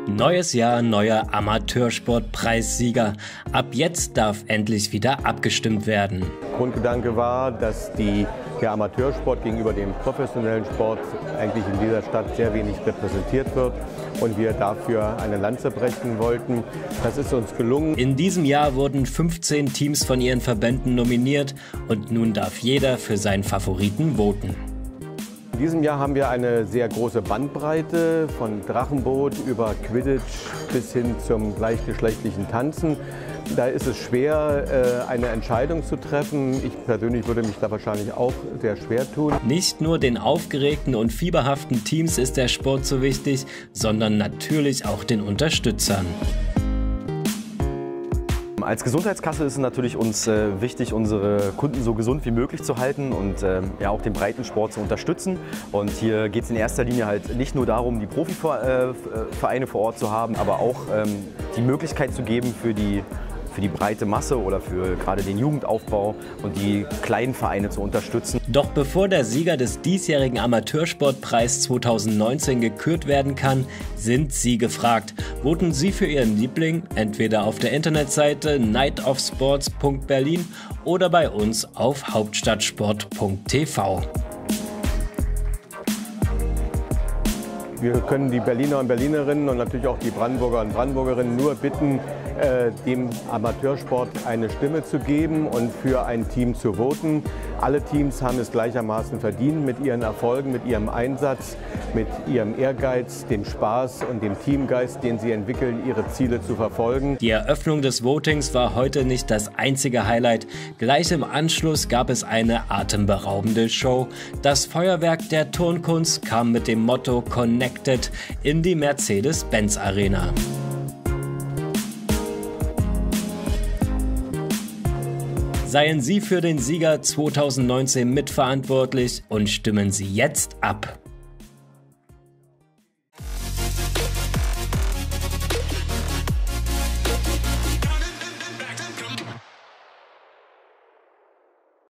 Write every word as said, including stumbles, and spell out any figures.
Neues Jahr, neuer Amateursportpreissieger. Ab jetzt darf endlich wieder abgestimmt werden. Grundgedanke war, dass die, der Amateursport gegenüber dem professionellen Sport eigentlich in dieser Stadt sehr wenig repräsentiert wird und wir dafür eine Lanze brechen wollten. Das ist uns gelungen. In diesem Jahr wurden fünfzehn Teams von ihren Verbänden nominiert und nun darf jeder für seinen Favoriten voten. In diesem Jahr haben wir eine sehr große Bandbreite von Drachenboot über Quidditch bis hin zum gleichgeschlechtlichen Tanzen. Da ist es schwer, eine Entscheidung zu treffen. Ich persönlich würde mich da wahrscheinlich auch sehr schwer tun. Nicht nur den aufgeregten und fieberhaften Teams ist der Sport so wichtig, sondern natürlich auch den Unterstützern. Als Gesundheitskasse ist es natürlich uns äh, wichtig, unsere Kunden so gesund wie möglich zu halten und äh, ja, auch den Breitensport zu unterstützen. Und hier geht es in erster Linie halt nicht nur darum, die Profivereine vor Ort zu haben, aber auch ähm, die Möglichkeit zu geben für die für die breite Masse oder für gerade den Jugendaufbau und die kleinen Vereine zu unterstützen. Doch bevor der Sieger des diesjährigen Amateursportpreis zweitausendneunzehn gekürt werden kann, sind Sie gefragt. Voten Sie für Ihren Liebling entweder auf der Internetseite night of sports punkt berlin oder bei uns auf hauptstadtsport punkt t v. Wir können die Berliner und Berlinerinnen und natürlich auch die Brandenburger und Brandenburgerinnen nur bitten, dem Amateursport eine Stimme zu geben und für ein Team zu voten. Alle Teams haben es gleichermaßen verdient mit ihren Erfolgen, mit ihrem Einsatz, mit ihrem Ehrgeiz, dem Spaß und dem Teamgeist, den sie entwickeln, ihre Ziele zu verfolgen. Die Eröffnung des Votings war heute nicht das einzige Highlight. Gleich im Anschluss gab es eine atemberaubende Show. Das Feuerwerk der Turnkunst kam mit dem Motto Connected in die Mercedes-Benz Arena. Seien Sie für den Sieger zweitausendneunzehn mitverantwortlich und stimmen Sie jetzt ab.